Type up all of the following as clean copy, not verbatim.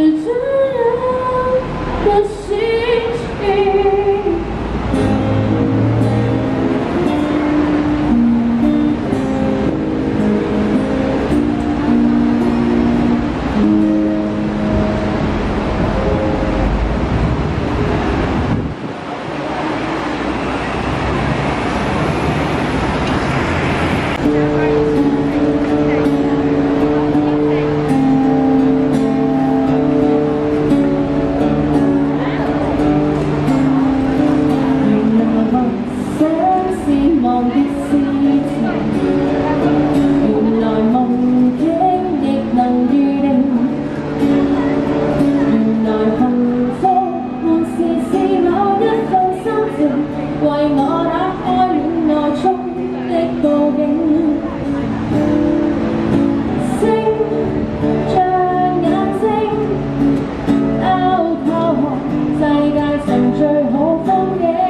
这样的心情。望的事情，原來夢境亦能預定。原來幸福沒是某一種心情，為我打開戀愛中的佈景。星像眼睛，偷透世界上最好風景。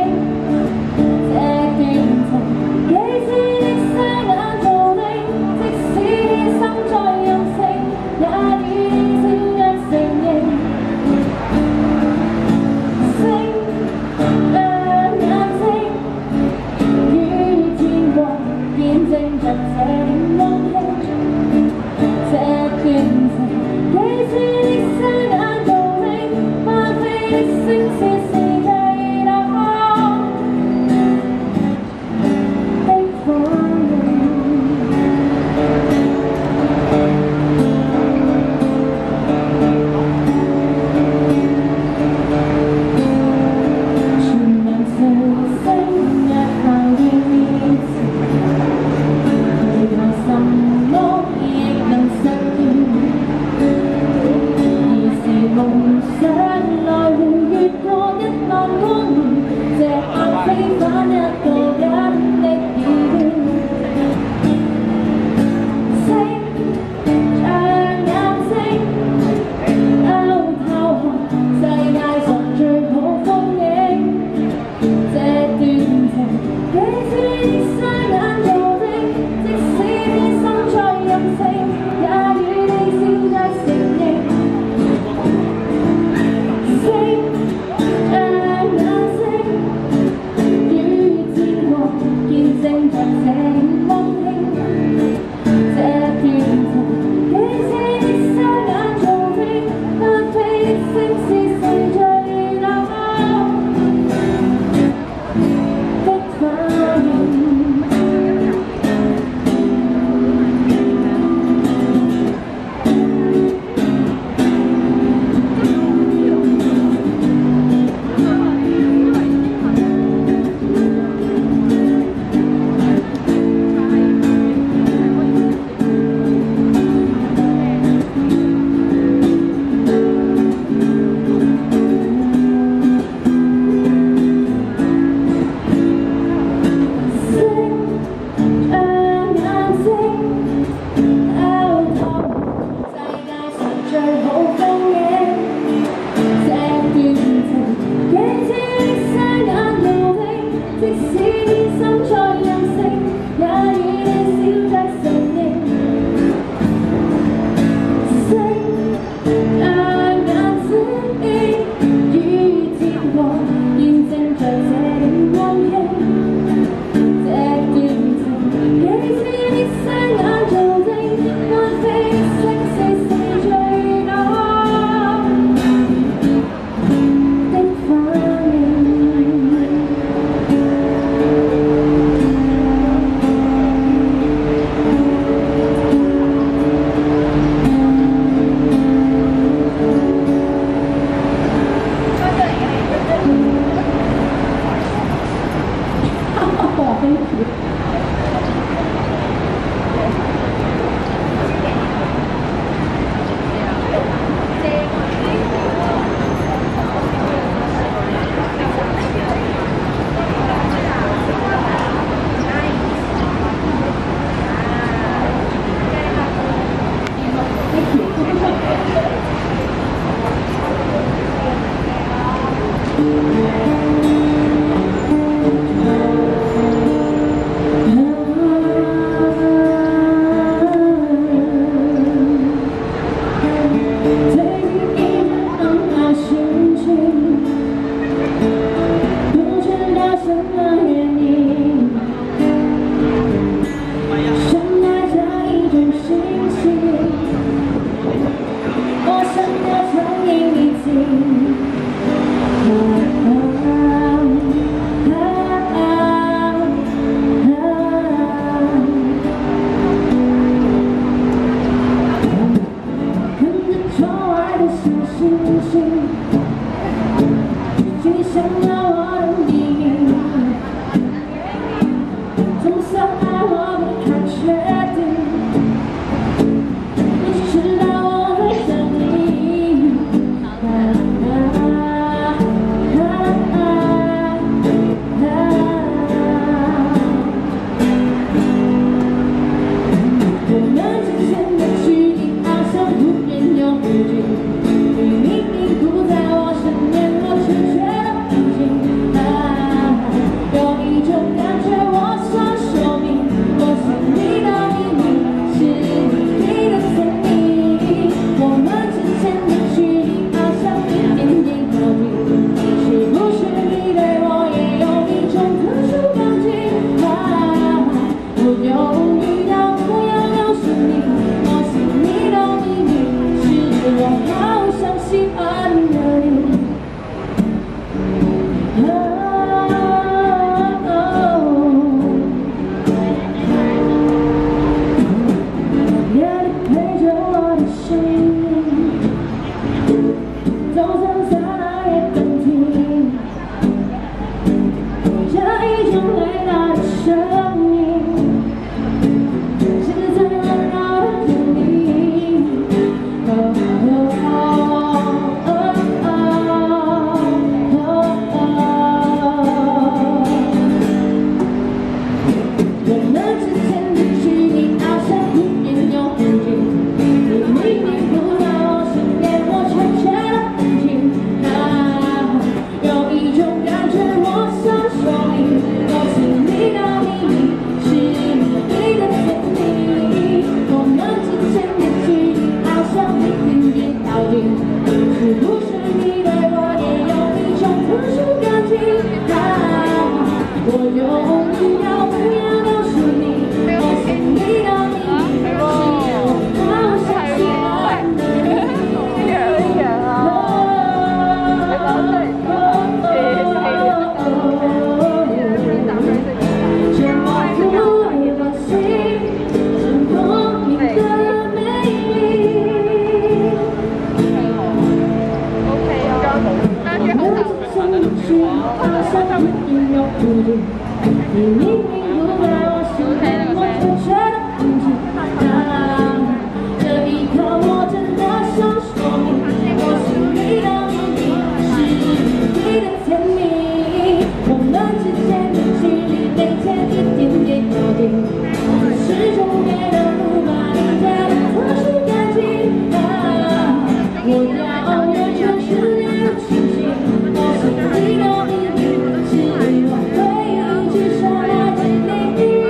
你明明不让我心疼，我却觉得很紧张。这一刻，我真的想说明，我心里的秘密是你的甜蜜，我们之间的距离每天一点点靠近，始终别让无法理解的特殊感情。我要远全世界的情景，我心里的秘密是我会一直深爱着你，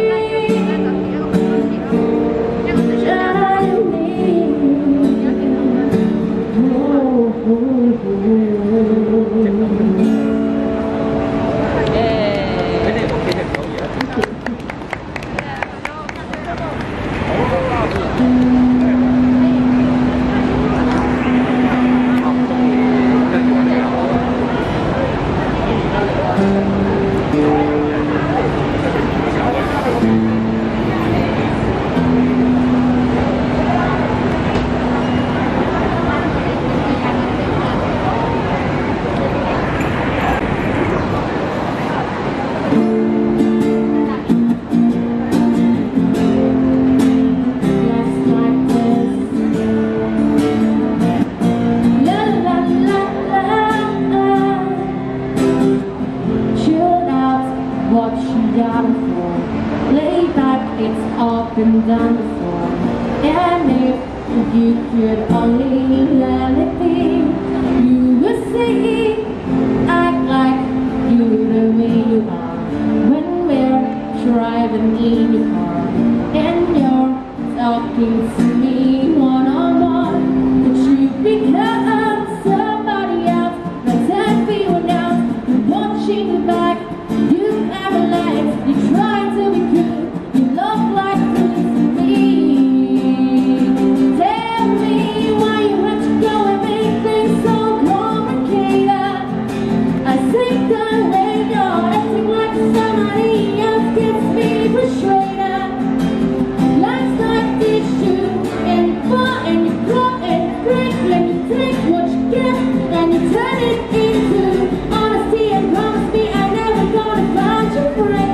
深爱着你。What she got for, lay back, it's all been done before. And if you could only let it be, you would see, act like you the way you are. When we're driving in your car, and you're talking to me one-on-one, but you become somebody else, not everyone else. You're watching the back. You try to be good, you look like good to me. Tell me why you had to go and make things so complicated. I think the way you're acting like somebody else gets me frustrated. Life's like this, you and fun and you go and break, and you take what you get and you turn it into honesty and promise me I'm never gonna find you great.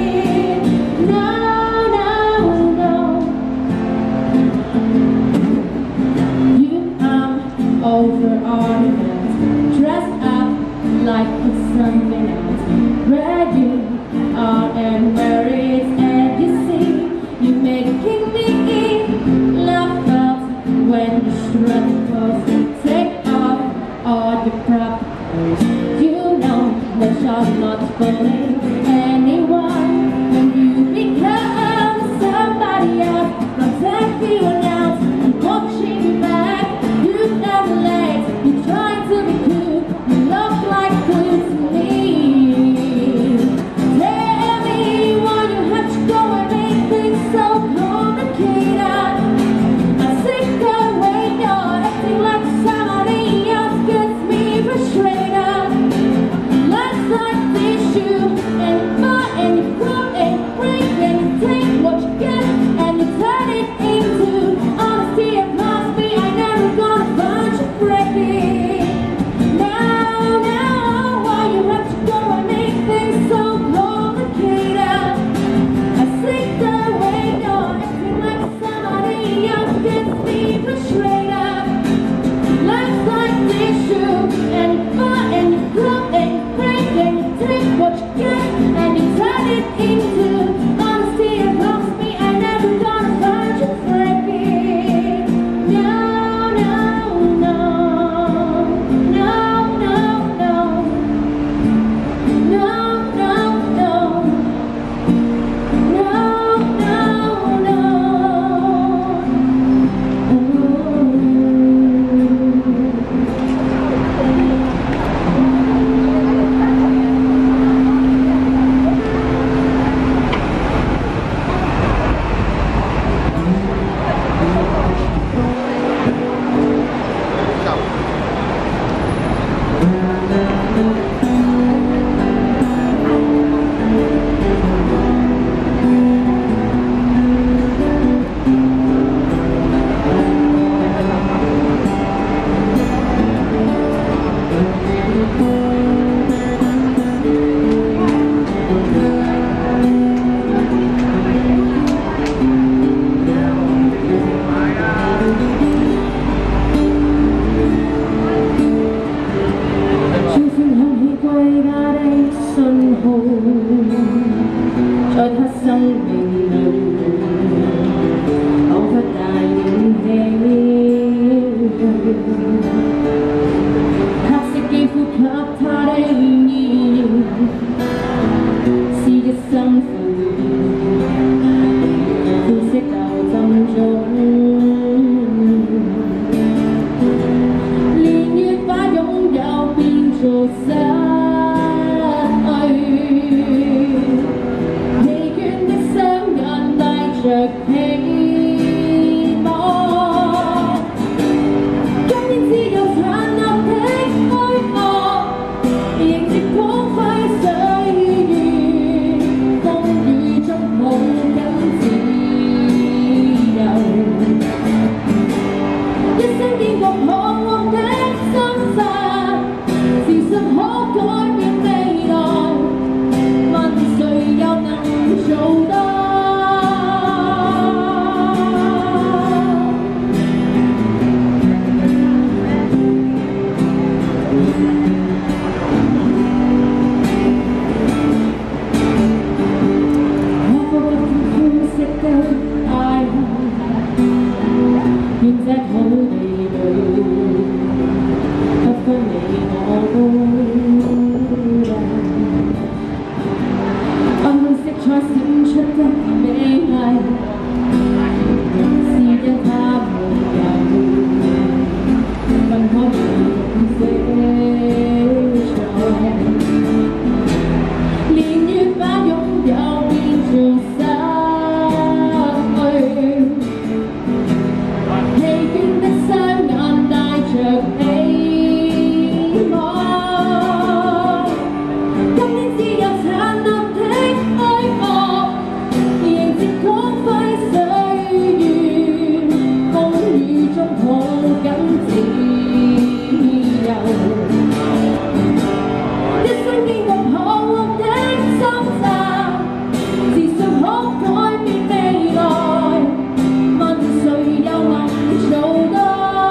Over ornaments, dressed up like it's something else. Where you are and where it's at, you see, you're making me laugh out when you strut close. Take off all your properties. You know that you're not fooling anyone when you become somebody else, not everyone else. I'm watching you back. You never late, you try to be cool, you look like good to me. Tell me why you have to go and make things so complicated. I'm sick of the way you're acting like somebody else gets me frustrated. Life's like this, you 在他生命裏，彷彿大演戲。黑色肌膚給他的意義，是一生負。灰色鬥爭中，年月把擁有變做失去，疲倦的雙眼帶着希望。今天只有殘留的軀殼，迎接光輝歲月，風雨中抱緊自由。一生見過彷徨的掙扎，自信可改變未來，問誰又能做到？願這土地裏不分你我孤單，暗紅色彩閃出的美麗，是因它沒有分開的色彩，年月把擁有變做失去。着希望，今天只有殘留的軀殼，迎接光輝歲月，風雨中抱緊自由。一生經過彷徨的掙扎，自信可改變未來，問誰又能做到？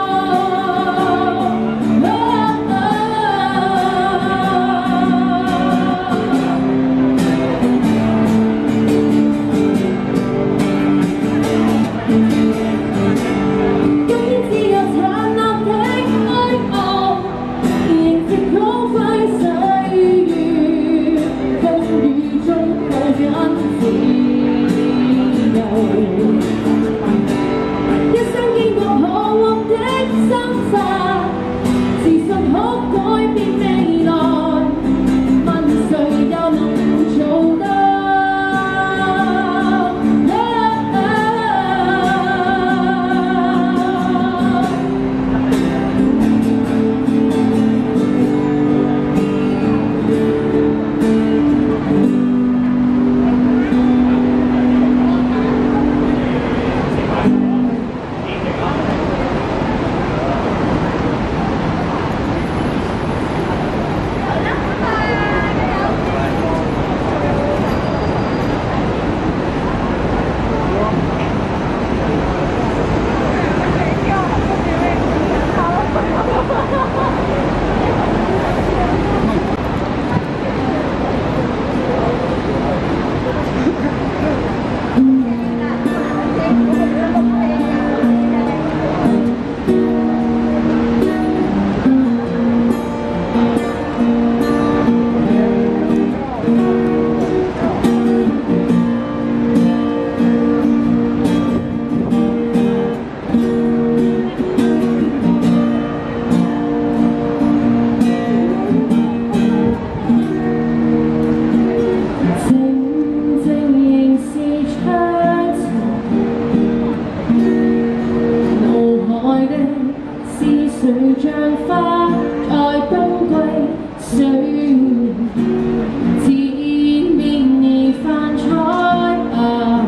像花在冬季水面，前面而泛彩霞。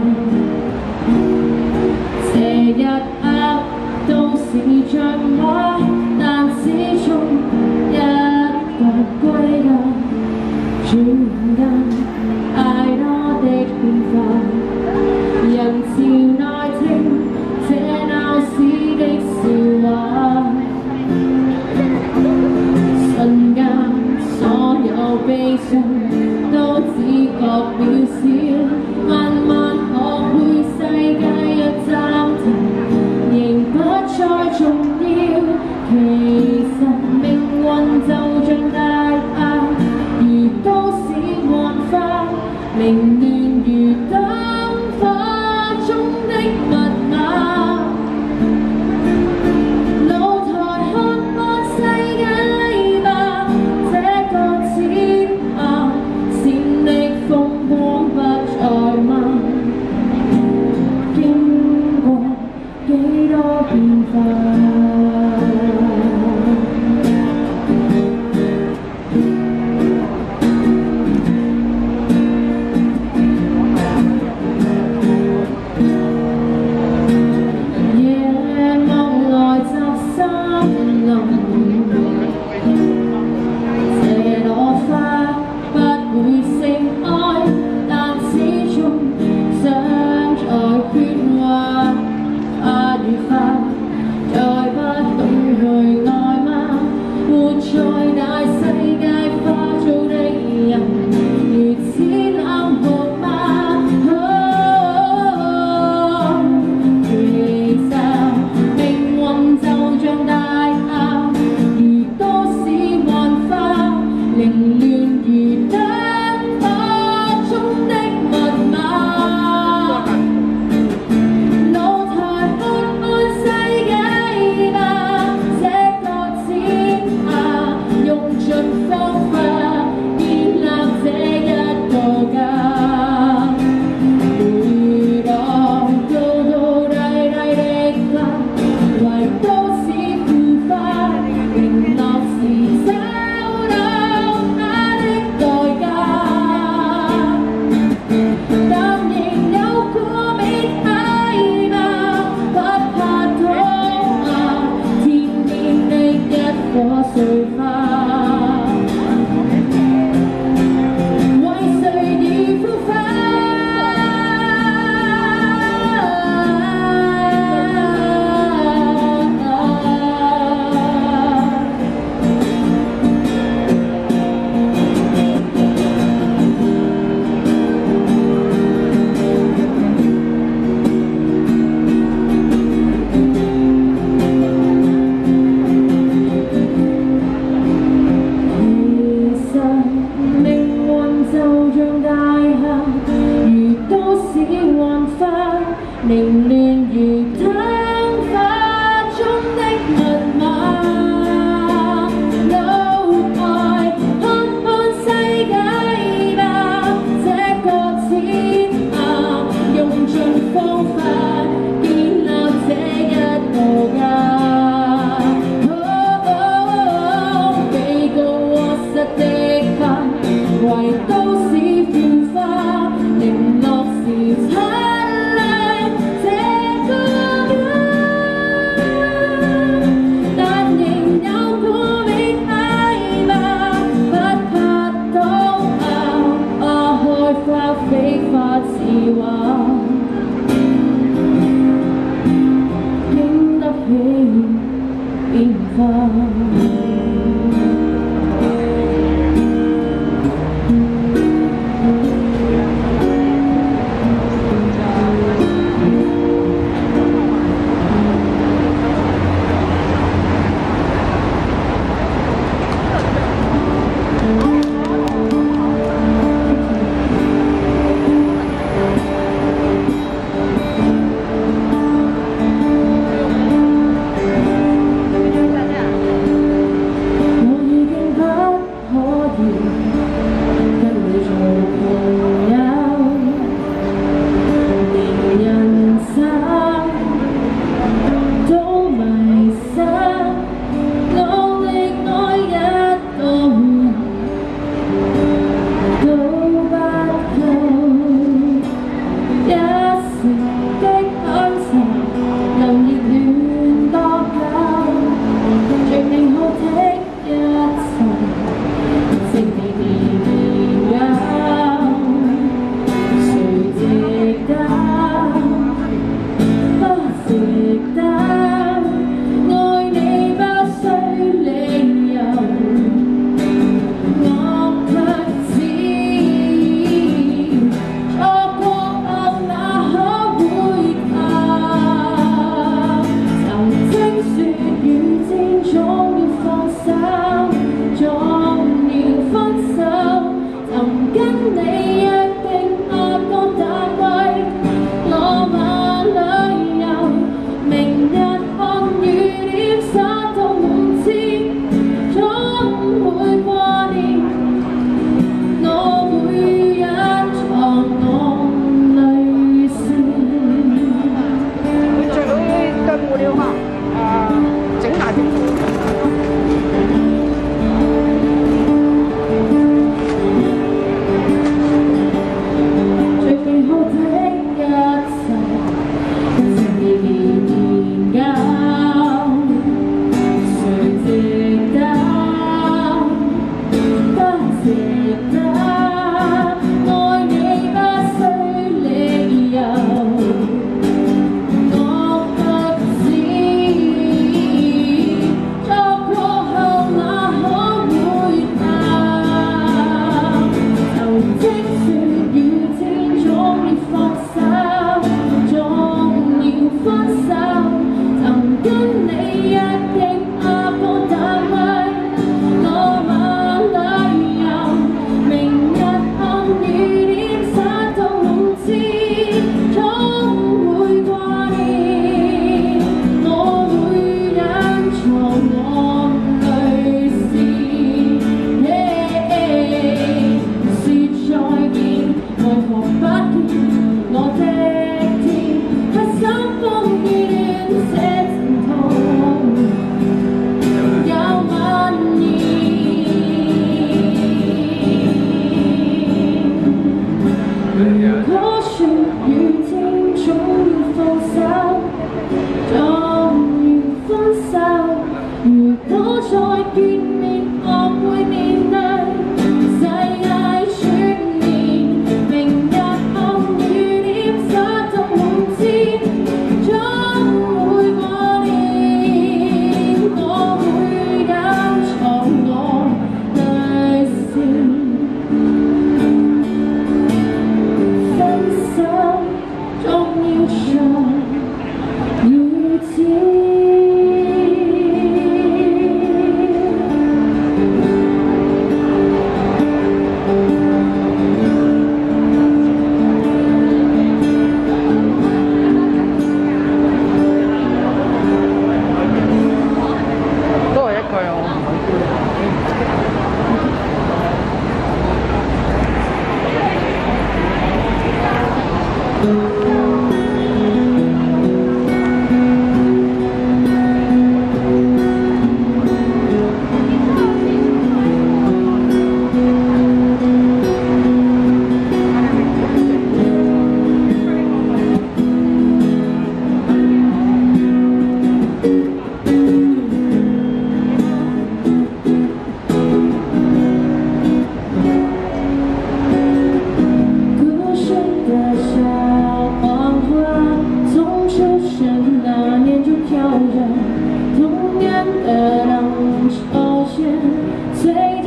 這一刻都是像我，但始終一個歸家。轉眼太多的變化，人潮內聽這鬧市的笑話。瞬間，所有悲傷都。 渺小，慢慢學會世界若暫停，仍不再重要。其實命運就像大廈，如都市幻化，凌亂如燈火中的密碼。露台看看世界吧，這個節目閃力風光不再問，經過幾多變化。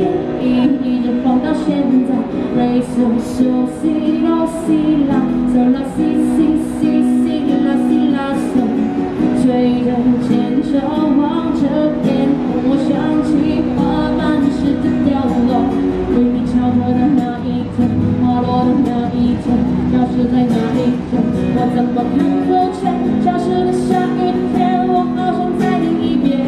一直放到现在。Re so so si do si la so la si si si si la si la so， 吹着牵手望着天空，我想起花满时的掉落，为你敲破的那一天，滑落的那一天，消失在那一天，我怎么看不见消失的下雨天，我好想再听一遍。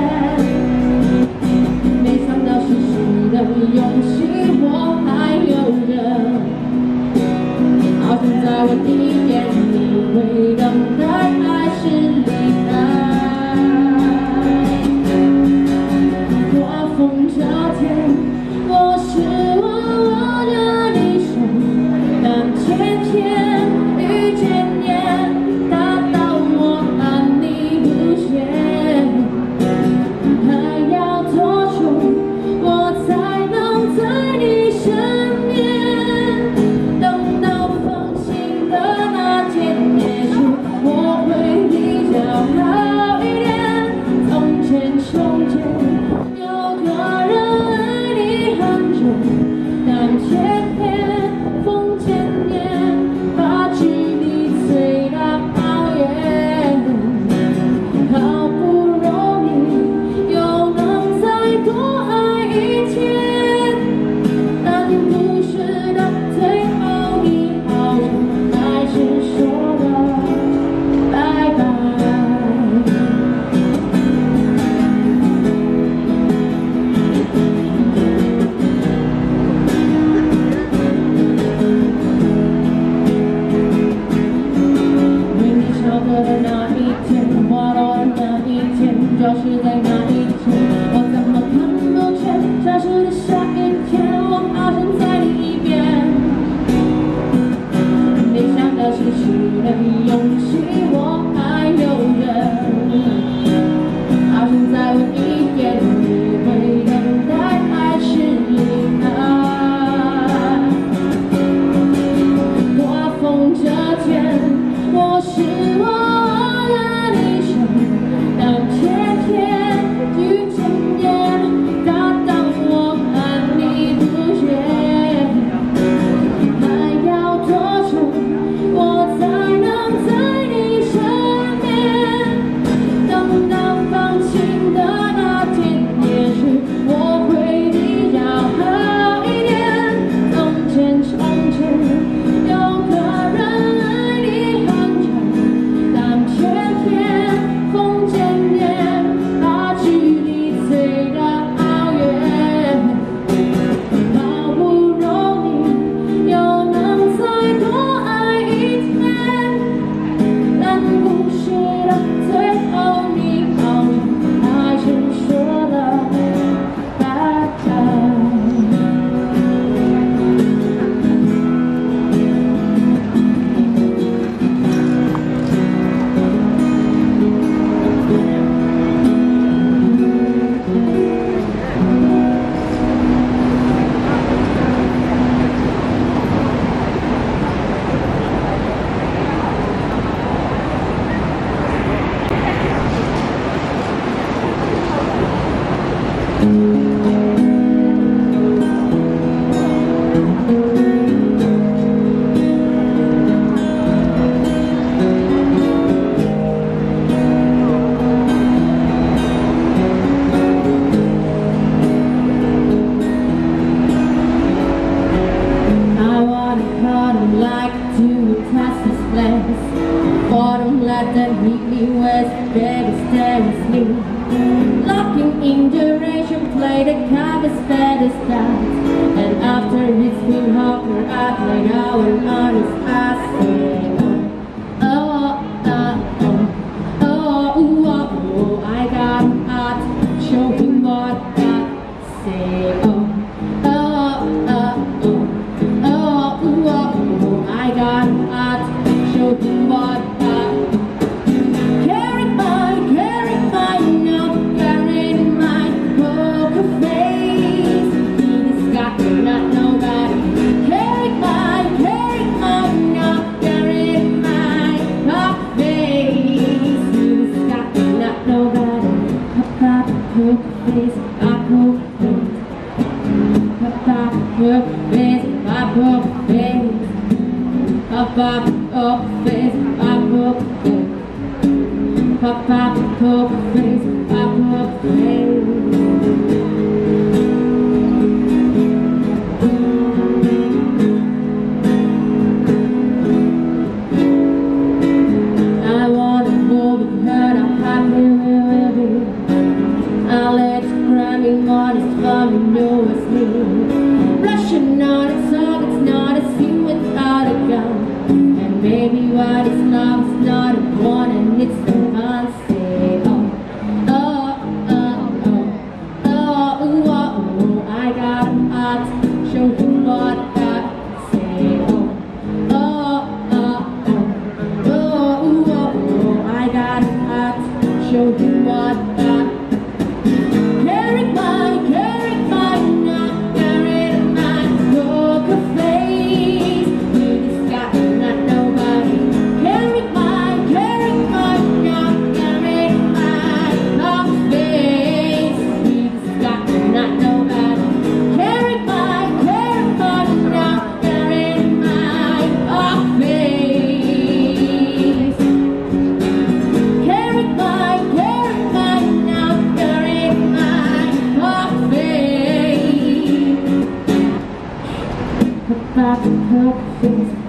没想到失去的勇气我还有着，好想再问一遍，你会等待还是离开？刮风这天，我是握着你手，但天天雨渐黏，大到我和你不见，还要多久我才能在你身边？等到放晴的那天，也许我会比较好一点。从前有个人爱你很久，但偏偏风渐黏，把距离推得好远。好不容易又能再多爱一天，但故事的最后，你好像还是说了拜拜。为你敲破的那一天，滑落的那一天，消失在那一天，我怎么看不见消失的下一天，我好想再听一遍。没想到失去的勇气我还有着，好想再问一遍，你会等待还是离开？刮风这天，我是握着你手，但天天雨渐黏，大到我和你不见，还要多久我才能在你身边？等到放晴的那天，也许我会比较好一点。从前有个人爱你很久，但偏偏风渐黏，把距离推得好远。好不容易又能再多爱一天，但故事的最后，你好像还是说了拜拜。I wanna cut him like to test his plans. Bottom let them hit me with baby stay with me. Locking in duration, play the card as bad as that. And after it's been hopper, I played out and honest I say oh, I got hot, show him what I say I got hot, show him what I carry my now, carry my poker face. He's got not nobody. Carry my now, carry my poker face. He's got not nobody. I've got a poker face, I poker face. love, you know it's new. Russian on its song, it's not a scene without a gun. And baby, what is love? It's not a one, and it's the fun. Say, oh, oh, oh, oh, oh, oh, oh, I got a heart to show you what I got. Say, oh, oh, oh, oh, oh, oh, oh, I got a heart to show you what I got. Back in her face.